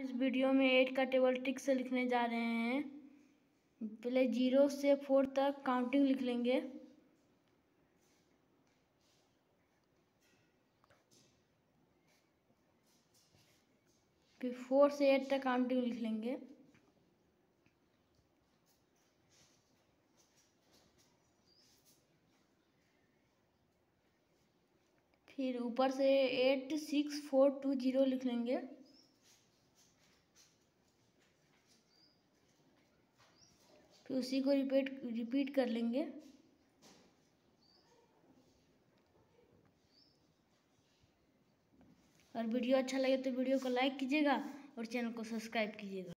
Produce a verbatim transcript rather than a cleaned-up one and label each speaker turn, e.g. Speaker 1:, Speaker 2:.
Speaker 1: इस वीडियो में एट का टेबल ट्रिक से लिखने जा रहे हैं। पहले जीरो से फोर तक काउंटिंग लिख लेंगे। फिर फोर से एट तक काउंटिंग लिख लेंगे। फिर ऊपर से eight six four two zero लिख लेंगे। फिर उसी को रिपीट रिपीट कर लेंगे। और वीडियो अच्छा लगे तो वीडियो को लाइक कीजिएगा और चैनल को सब्सक्राइब कीजिएगा।